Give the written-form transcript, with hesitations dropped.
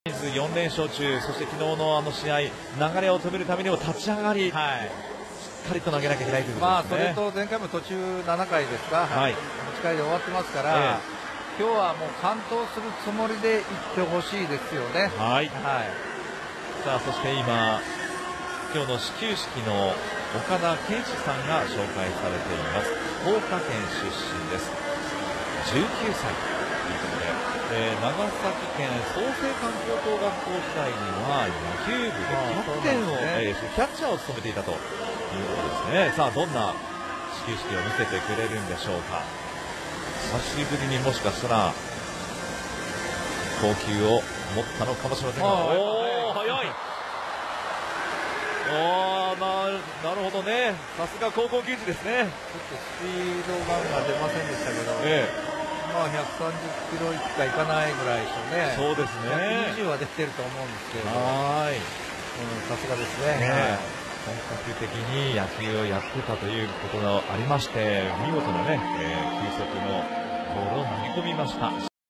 4連勝中、そして昨日の試合、流れを止めるためにも立ち上がり、しっかりと投げなきゃいけないということですね。 それと前回も途中7回ですか、8回で終わってますから、今日はもう完投するつもりでいってほしいですよね。 さあ、そして今日の始球式の岡田健志さんが紹介されています。福岡県出身です。19歳ということで、長崎県創成館高等学校時代には野球部でキャッチャーを務めていたということですね。さあ、どんな始球式を見せてくれるんでしょうか。久しぶりにもしかしたら投球を持ったのかもしれませんが、速い。なるほどね。さすが高校球児ですね。ちょっとスピードガンが出ませんでしたけど、130キロいくかいかないぐらいでしょうね。 そうですね。 120は出てると思うんですけど、さすがですね。 本格的に野球をやってたということがありまして、見事なね、球速のボールを投げ込みました。